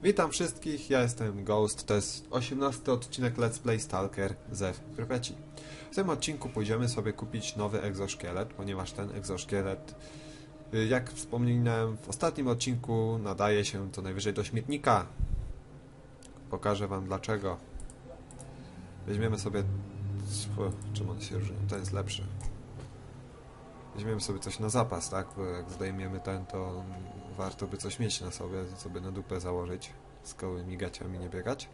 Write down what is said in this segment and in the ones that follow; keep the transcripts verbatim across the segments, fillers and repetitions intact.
Witam wszystkich, ja jestem Ghost, to jest osiemnasty odcinek Let's Play Stalker ze Pripeci. W tym odcinku pójdziemy sobie kupić nowy egzoszkielet, ponieważ ten egzoszkielet, jak wspomniałem w ostatnim odcinku, nadaje się co najwyżej do śmietnika. Pokażę wam dlaczego. Weźmiemy sobie... Czym on się różni? Ten jest lepszy. Weźmiemy sobie coś na zapas, tak? Bo jak zdejmiemy ten, to warto by coś mieć na sobie, sobie na dupę założyć. Z gołymi gaciami nie biegać.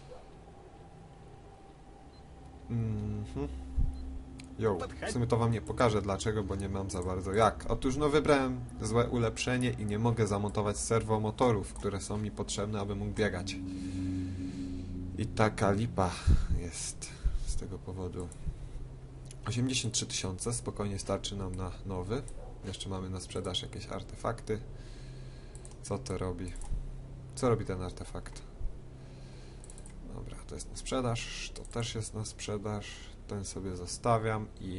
Mhm. Jo, w sumie to wam nie pokażę dlaczego, bo nie mam za bardzo jak. Otóż no wybrałem złe ulepszenie i nie mogę zamontować serwomotorów, które są mi potrzebne, aby mógł biegać. I taka lipa jest z tego powodu. osiemdziesiąt trzy tysiące, spokojnie starczy nam na nowy. Jeszcze mamy na sprzedaż jakieś artefakty. Co to robi? Co robi ten artefakt? Dobra, to jest na sprzedaż, to też jest na sprzedaż. Ten sobie zostawiam i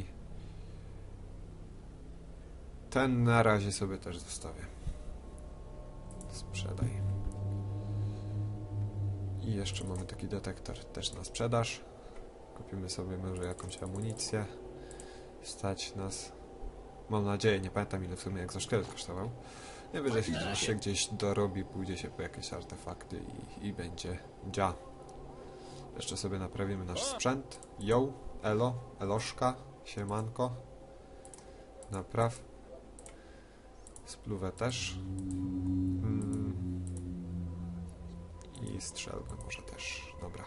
ten na razie sobie też zostawię. Sprzedaj. I jeszcze mamy taki detektor też na sprzedaż. Kupimy sobie może jakąś amunicję. Stać nas. Mam nadzieję, nie pamiętam ile w sumie egzoszkielet kosztował. Najwyżej się gdzieś dorobi, pójdzie się po jakieś artefakty i, i będzie dzia. Jeszcze sobie naprawimy nasz sprzęt. Yo, elo, eloszka, siemanko. Napraw. Spluwę też. Mm. I strzelbę może też. Dobra.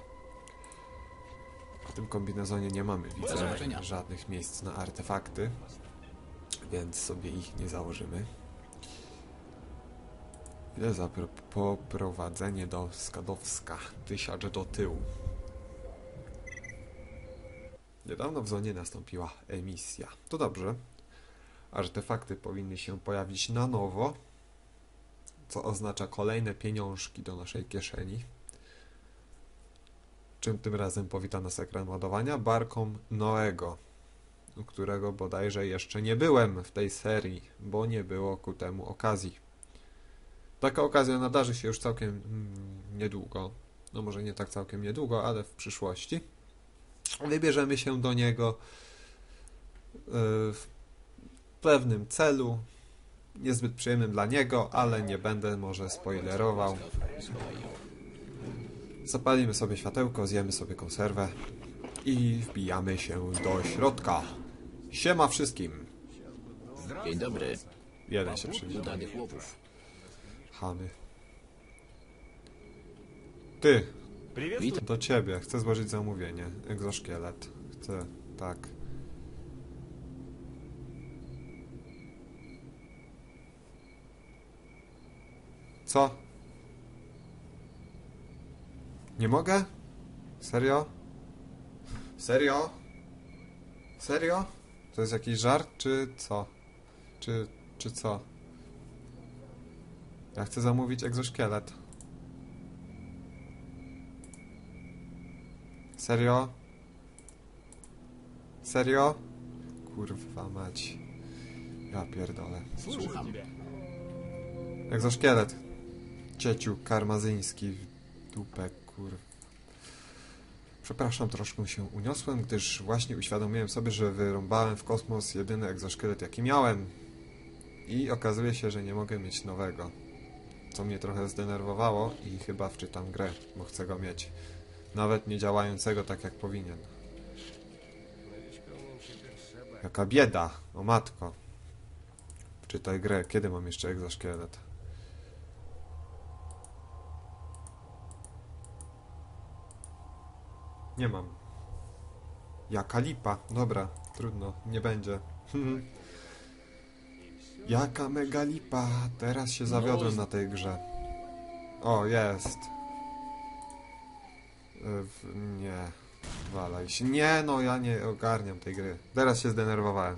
W tym kombinezonie nie mamy, widzę, żadnych miejsc na artefakty, więc sobie ich nie założymy. Ile za poprowadzenie do Skadowska? Tysiąc do tyłu. Niedawno w zonie nastąpiła emisja. To dobrze. Artefakty powinny się pojawić na nowo, co oznacza kolejne pieniążki do naszej kieszeni. Czym tym razem powita nas ekran ładowania? Barką Noego, u którego bodajże jeszcze nie byłem w tej serii, bo nie było ku temu okazji. Taka okazja nadarzy się już całkiem mm, niedługo. No może nie tak całkiem niedługo, ale w przyszłości. Wybierzemy się do niego yy, w pewnym celu. Niezbyt przyjemnym dla niego, ale nie będę może spoilerował. Zapalimy sobie światełko, zjemy sobie konserwę i wbijamy się do środka. Siema wszystkim. Dzień dobry. Jeden się przywitał. Udanych łowów. Chamy. Ty, Witam. do ciebie. Chcę złożyć zamówienie. Egzoszkielet. Chcę, tak. Co? Nie mogę? Serio? Serio? Serio? To jest jakiś żart, czy co? Czy, czy co? Ja chcę zamówić egzoszkielet. Serio? Serio? Kurwa mać. Ja pierdolę. Słucham. Egzoszkielet. Cieciu karmazyński w dupę, kur... Przepraszam, troszkę się uniosłem, gdyż właśnie uświadomiłem sobie, że wyrąbałem w kosmos jedyny egzoszkielet, jaki miałem. I okazuje się, że nie mogę mieć nowego. Co mnie trochę zdenerwowało i chyba wczytam grę, bo chcę go mieć. Nawet nie działającego tak, jak powinien. Jaka bieda! O matko. Wczytaj grę. Kiedy mam jeszcze egzoszkielet? Nie mam. Jaka lipa. Dobra, trudno. Nie będzie. Jaka mega lipa. Teraz się zawiodłem na tej grze. O, jest. W... Nie. Walaj się. Nie, no ja nie ogarniam tej gry. Teraz się zdenerwowałem.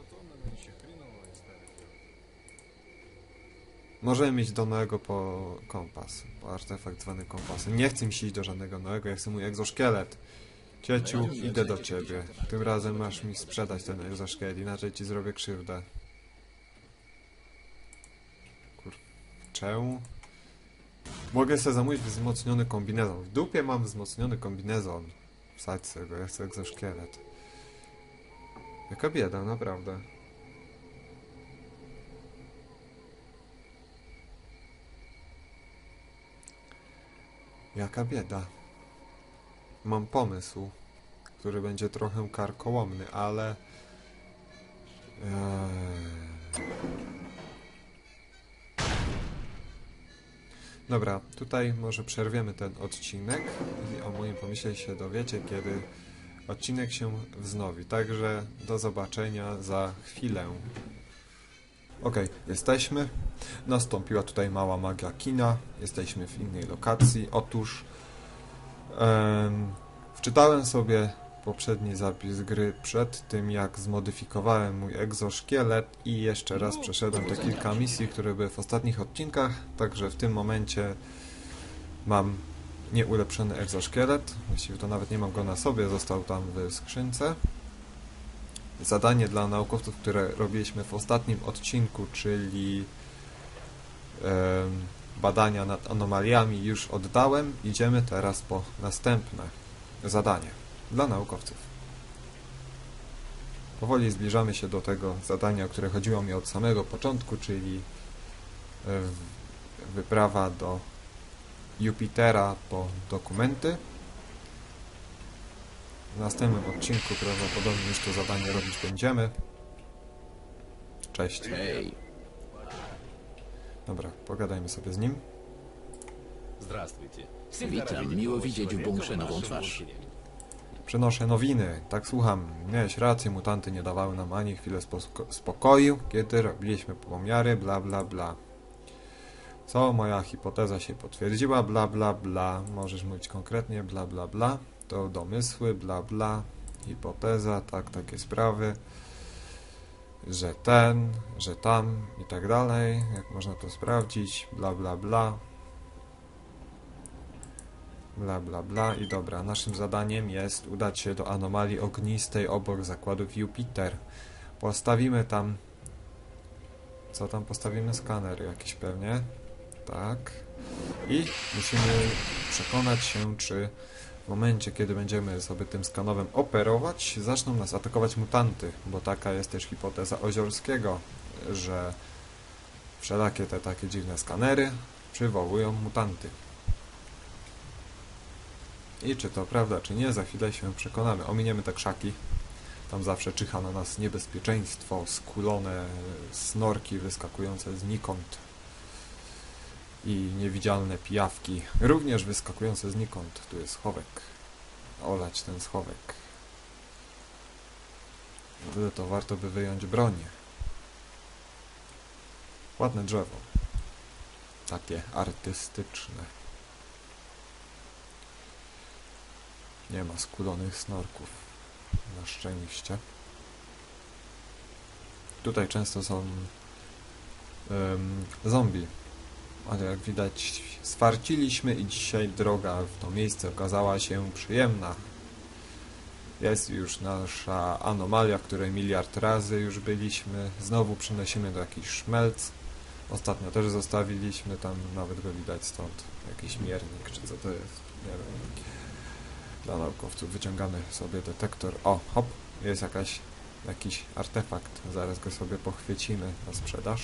Możemy mieć do Noego po kompas. Po artefakt zwany kompasem. Nie chcę mi się iść do żadnego Noego, ja chcę mój egzoszkielet. Cieciu, idę do ciebie. Tym razem masz mi sprzedać ten egzoszkielet, inaczej ci zrobię krzywdę. Kur... Czemu? Mogę sobie zamówić wzmocniony kombinezon. W dupie mam wzmocniony kombinezon. Wsadź sobie go, ja chcę egzoszkielet. Jaka bieda, naprawdę. Jaka bieda. Mam pomysł, który będzie trochę karkołomny, ale... Eee... Dobra, tutaj może przerwiemy ten odcinek i o moim pomyśle się dowiecie, kiedy odcinek się wznowi. Także do zobaczenia za chwilę. Ok, jesteśmy. Nastąpiła tutaj mała magia kina. Jesteśmy w innej lokacji. Otóż em, wczytałem sobie poprzedni zapis gry przed tym, jak zmodyfikowałem mój egzoszkielet i jeszcze raz przeszedłem te kilka misji, które były w ostatnich odcinkach, także w tym momencie mam nieulepszony egzoszkielet, właściwie to nawet nie mam go na sobie, został tam w skrzynce. Zadanie dla naukowców, które robiliśmy w ostatnim odcinku, czyli e, badania nad anomaliami, już oddałem. Idziemy teraz po następne zadanie dla naukowców. Powoli zbliżamy się do tego zadania, o które chodziło mi od samego początku, czyli wyprawa do Jupitera po dokumenty. W następnym odcinku prawdopodobnie już to zadanie robić będziemy. Cześć. Hej. Dobra, pogadajmy sobie z nim. Здравствуйте. Witam, miło widzieć w bunkrze nową twarz. Przenoszę nowiny. Tak, słucham. Miałeś rację, mutanty nie dawały nam ani chwilę spoko spokoju, kiedy robiliśmy pomiary, bla bla bla. Co? Moja hipoteza się potwierdziła, bla bla bla. Możesz mówić konkretnie, bla bla bla. To domysły, bla bla. Hipoteza, tak, takie sprawy. Że ten, że tam i tak dalej. Jak można to sprawdzić, bla bla bla. Bla bla bla i dobra, naszym zadaniem jest udać się do anomalii ognistej obok zakładów Jupiter. Postawimy tam... Co tam postawimy? Skaner jakiś pewnie. Tak. I musimy przekonać się, czy w momencie, kiedy będziemy sobie tym skanowem operować, zaczną nas atakować mutanty, bo taka jest też hipoteza Oziorskiego, że wszelakie te takie dziwne skanery przywołują mutanty. I czy to prawda, czy nie, za chwilę się przekonamy. Ominiemy te krzaki. Tam zawsze czyha na nas niebezpieczeństwo, skulone snorki wyskakujące znikąd i niewidzialne pijawki, również wyskakujące znikąd. Tu jest schowek. Olać ten schowek. Wtedy to warto by wyjąć broń. Ładne drzewo. Takie artystyczne. Nie ma skulonych snorków. Na szczęście. Tutaj często są um, zombie. Ale jak widać swarciliśmy i dzisiaj droga w to miejsce okazała się przyjemna. Jest już nasza anomalia, w której miliard razy już byliśmy. Znowu przynosimy do jakiś szmelc. Ostatnio też zostawiliśmy, tam nawet go widać stąd. Jakiś miernik, czy co to jest? Nie wiem. Dla naukowców wyciągamy sobie detektor. O, hop, jest jakaś, jakiś artefakt. Zaraz go sobie pochwycimy na sprzedaż.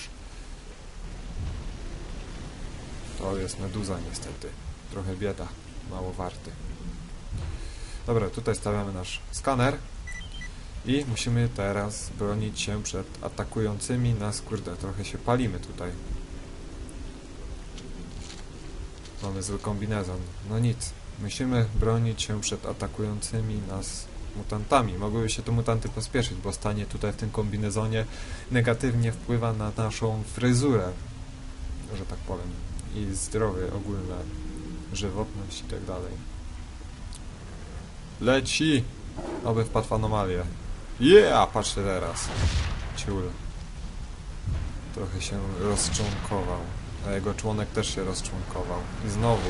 To jest meduza niestety. Trochę bieda, mało warty. Dobra, tutaj stawiamy nasz skaner. I musimy teraz bronić się przed atakującymi nas. Kurde, trochę się palimy tutaj. Mamy zły kombinezon. No nic. Musimy bronić się przed atakującymi nas mutantami. Mogłyby się tu mutanty pospieszyć, bo stanie tutaj w tym kombinezonie negatywnie wpływa na naszą fryzurę, że tak powiem, i zdrowie ogólne, żywotność i tak dalej. Leci! Oby wpadł w anomalię. Yeah! Patrzcie teraz. Ciul. Trochę się rozczłonkował. A jego członek też się rozczłonkował. I znowu.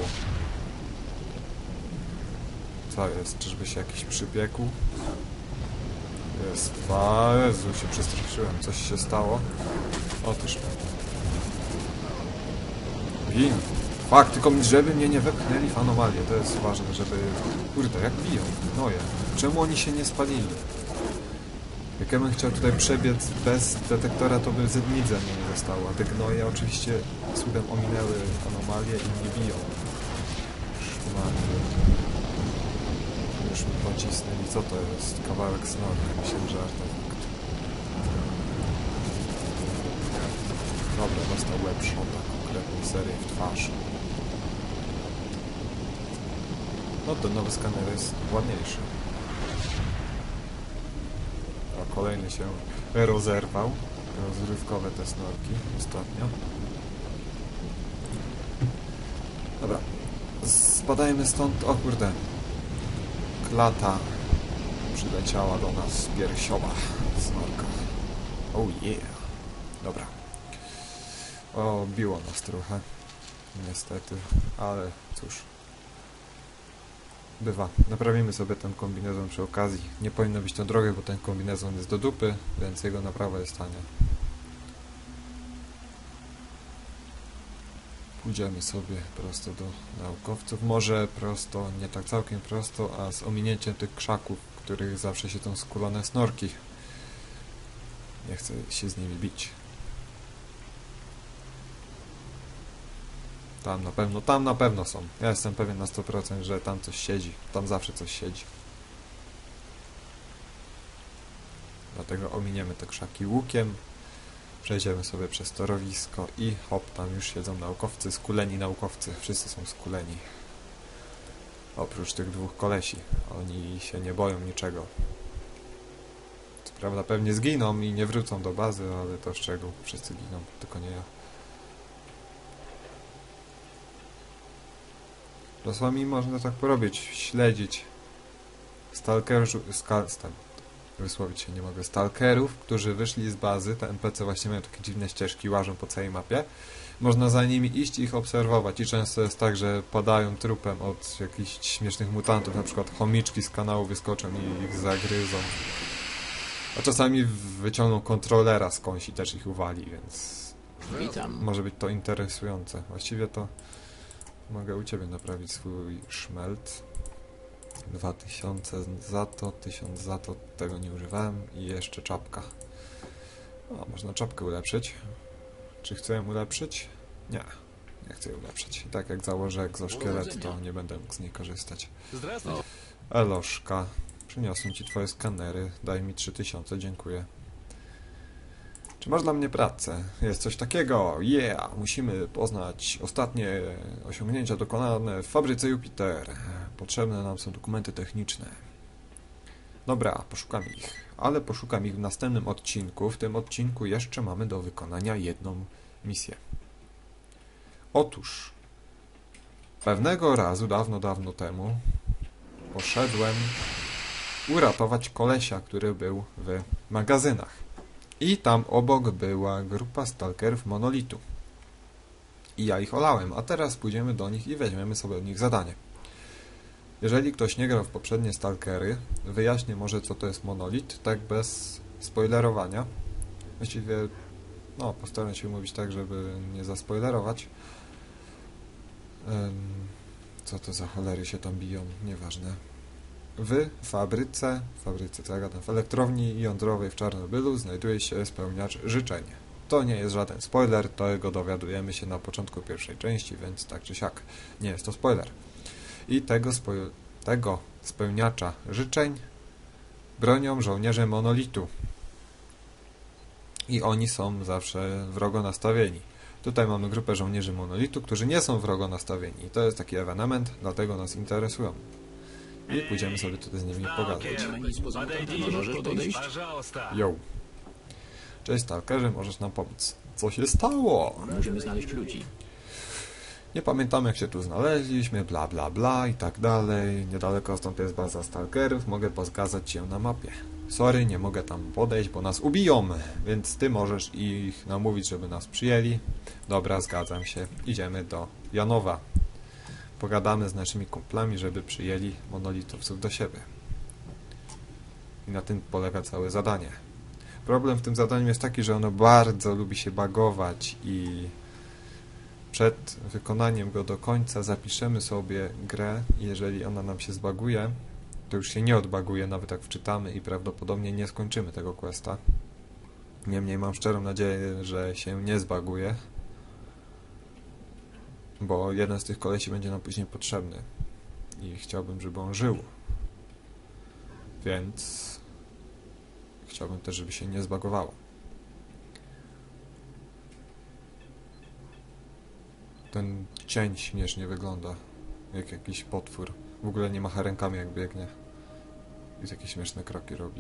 Co jest? Czyżby się jakiś przybiegł? Jest. A Jezu, się przestraszyłem. Coś się stało? Otóż. Gin. Fakt, tylko żeby mnie nie wepchnęli w anomalię, to jest ważne, żeby... Kurde, jak biją, gnoje. Czemu oni się nie spalili? Jak ja bym chciał tutaj przebiec bez detektora, to by zednicę mnie nie zostało, a te gnoje oczywiście cudem ominęły anomalię i nie biją. Szmary. Już mi pocisnęli, co to jest? Kawałek snorka, myślałem, że artefakt. Dobra, dostał łeb szota, konkretnie serię w twarz. No ten nowy skaner jest ładniejszy. A kolejny się rozerwał. Rozrywkowe te snorki ostatnio. Dobra. Spadajmy stąd. O kurde. Klata przyleciała do nas piersiowa snorka. Oh yeah. Dobra. O, biło nas trochę. Niestety. Ale cóż. Bywa. Naprawimy sobie ten kombinezon przy okazji. Nie powinno być to drogie, bo ten kombinezon jest do dupy, więc jego naprawa jest tania. Pójdziemy sobie prosto do naukowców. Może prosto, nie tak całkiem prosto, a z ominięciem tych krzaków, w których zawsze się tą skulone snorki. Nie chcę się z nimi bić. Tam na pewno, tam na pewno są. Ja jestem pewien na sto procent, że tam coś siedzi. Tam zawsze coś siedzi. Dlatego ominiemy te krzaki łukiem. Przejdziemy sobie przez torowisko i hop, tam już siedzą naukowcy, skuleni naukowcy. Wszyscy są skuleni. Oprócz tych dwóch kolesi. Oni się nie boją niczego. Co prawda pewnie zginą i nie wrócą do bazy, ale to szczegół. Wszyscy giną, tylko nie ja. Czasami można tak porobić, śledzić stalkerów, skal, stal, wysłowić się nie mogę, stalkerów, którzy wyszli z bazy, te N P C właśnie mają takie dziwne ścieżki, łażą po całej mapie. Można za nimi iść i ich obserwować i często jest tak, że padają trupem od jakichś śmiesznych mutantów, na przykład chomiczki z kanału wyskoczą i ich zagryzą. A czasami wyciągną kontrolera skądś i też ich uwali, więc Witam. może być to interesujące. Właściwie to mogę u Ciebie naprawić swój szmelt. dwa tysiące za to, tysiąc za to, tego nie używałem i jeszcze czapka. O, można czapkę ulepszyć. Czy chcę ją ulepszyć? Nie, nie chcę jej ulepszyć. I tak jak założę egzoszkielet, to nie będę mógł z niej korzystać. Eloszka, przyniosłem Ci Twoje skanery, daj mi trzy tysiące, dziękuję. Czy masz dla mnie pracę? Jest coś takiego. Yeah! Musimy poznać ostatnie osiągnięcia dokonane w fabryce Jupiter. Potrzebne nam są dokumenty techniczne. Dobra, poszukam ich. Ale poszukam ich w następnym odcinku. W tym odcinku jeszcze mamy do wykonania jedną misję. Otóż pewnego razu, dawno, dawno temu poszedłem uratować kolesia, który był w magazynach. I tam obok była grupa stalkerów monolitu. I ja ich olałem, a teraz pójdziemy do nich i weźmiemy sobie od nich zadanie. Jeżeli ktoś nie grał w poprzednie stalkery, wyjaśnię może co to jest monolit, tak bez spoilerowania. Właściwie, no, postaram się mówić tak, żeby nie zaspoilerować. Um, co to za cholery się tam biją, nieważne. W fabryce, w fabryce, co ja gadam, w elektrowni jądrowej w Czarnobylu znajduje się spełniacz życzeń. To nie jest żaden spoiler, tego dowiadujemy się na początku pierwszej części, więc tak czy siak, nie jest to spoiler. I tego, spo- tego spełniacza życzeń bronią żołnierze monolitu. I oni są zawsze wrogo nastawieni. Tutaj mamy grupę żołnierzy monolitu, którzy nie są wrogo nastawieni. I to jest taki ewenement, dlatego nas interesują. I pójdziemy sobie tutaj z nimi pogadać. Możesz podejść? Yo. Cześć stalkerze, możesz nam pomóc. Co się stało? Musimy znaleźć ludzi. Nie pamiętamy jak się tu znaleźliśmy, bla bla bla i tak dalej. Niedaleko stąd jest baza stalkerów, mogę pozgadzać się na mapie. Sorry, nie mogę tam podejść, bo nas ubiją, więc ty możesz ich namówić, żeby nas przyjęli. Dobra, zgadzam się. Idziemy do Janowa. Pogadamy z naszymi kumplami, żeby przyjęli monolitowców do siebie. I na tym polega całe zadanie. Problem w tym zadaniu jest taki, że ono bardzo lubi się bagować i przed wykonaniem go do końca zapiszemy sobie grę i jeżeli ona nam się zbaguje, to już się nie odbaguje, nawet jak wczytamy i prawdopodobnie nie skończymy tego questa. Niemniej mam szczerą nadzieję, że się nie zbaguje, bo jeden z tych kolesi będzie nam później potrzebny i chciałbym, żeby on żył. Więc chciałbym też, żeby się nie zbagowało. Ten cień śmiesznie wygląda, jak jakiś potwór. W ogóle nie macha rękami, jak biegnie. I takie śmieszne kroki robi.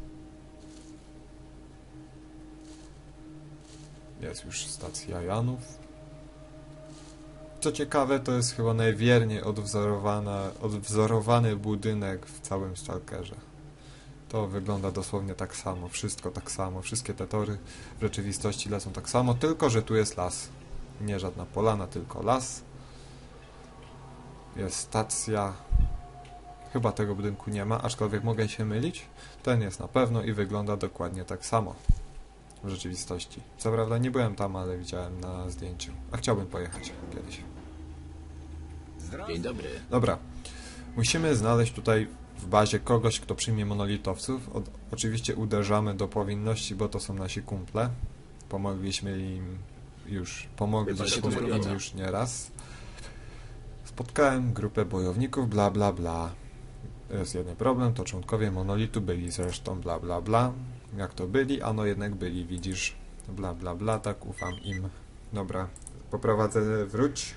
Jest już stacja Janów. Co ciekawe, to jest chyba najwierniej odwzorowana, odwzorowany budynek w całym Stalkerze. To wygląda dosłownie tak samo, wszystko tak samo, wszystkie te tory w rzeczywistości lecą tak samo, tylko że tu jest las. Nie żadna polana, tylko las. Jest stacja. Chyba tego budynku nie ma, aczkolwiek mogę się mylić. Ten jest na pewno i wygląda dokładnie tak samo w rzeczywistości. Co prawda nie byłem tam, ale widziałem na zdjęciu. A chciałbym pojechać kiedyś. Dzień dobry. Dobra. Musimy znaleźć tutaj w bazie kogoś, kto przyjmie monolitowców. O, oczywiście uderzamy do powinności, bo to są nasi kumple. Pomogliśmy im już, pomogliśmy im już nieraz. Spotkałem grupę bojowników, bla bla bla. Jest jeden problem, to członkowie monolitu byli zresztą bla bla bla. Jak to byli? Ano jednak byli, widzisz. Bla bla bla, tak ufam im. Dobra, poprowadzę, wróć.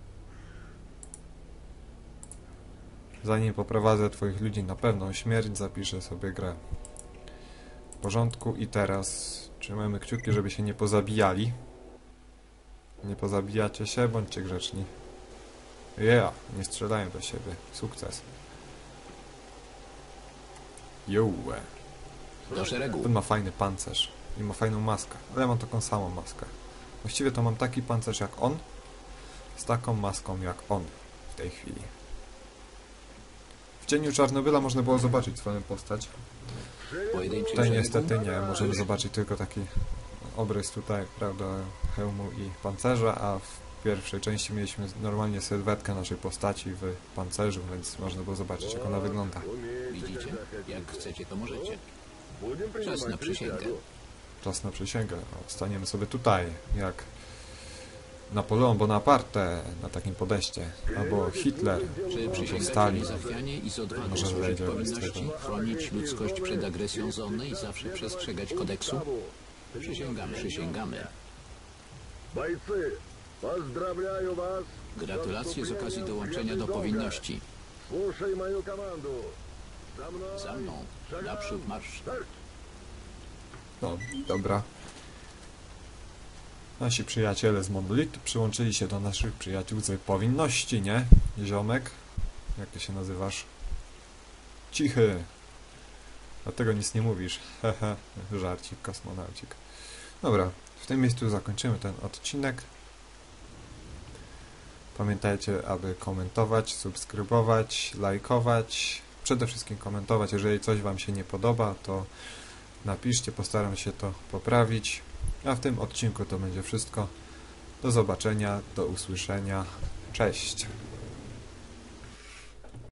Zanim poprowadzę twoich ludzi na pewną śmierć, zapiszę sobie grę. W porządku i teraz trzymajmy kciuki, żeby się nie pozabijali. Nie pozabijacie się, bądźcie grzeczni. Yeah, nie strzelają do siebie. Sukces. Yo. Do szeregu. Ten ma fajny pancerz i ma fajną maskę, ale ja mam taką samą maskę. Właściwie to mam taki pancerz jak on, z taką maską jak on w tej chwili. W cieniu Czarnobyla można było zobaczyć swoją postać. Pojedynczy Tutaj szeregu. niestety nie, możemy zobaczyć tylko taki obrys tutaj, prawda, hełmu i pancerza, a w pierwszej części mieliśmy normalnie sylwetkę naszej postaci w pancerzu, więc można było zobaczyć, jak ona wygląda. Widzicie? Jak chcecie, to możecie. Czas na przysięgę. Czas na przysięgę. O, staniemy sobie tutaj, jak Napoleon Bonaparte na takim podejście, albo Hitler, Czy albo przysięgacie Stalin. niezachwianie i z odwagą Może służyć wejdzie z powinności, tego. chronić ludzkość przed agresją zony i zawsze przestrzegać kodeksu? Przysięgamy. Przysięgamy. Бойцы, поздравляю вас! Gratulacje z okazji dołączenia do powinności. Слушай мою команду! За мной! Za mną. Naprzód marsz. No, dobra. Nasi przyjaciele z monolitu przyłączyli się do naszych przyjaciół z powinności, nie? Ziomek? Jak ty się nazywasz? Cichy! Dlatego nic nie mówisz. Hehe, żarcik, kosmonaucik. Dobra, w tym miejscu zakończymy ten odcinek. Pamiętajcie, aby komentować, subskrybować, lajkować. Przede wszystkim komentować. Jeżeli coś wam się nie podoba, to napiszcie, postaram się to poprawić. A w tym odcinku to będzie wszystko. Do zobaczenia, do usłyszenia. Cześć!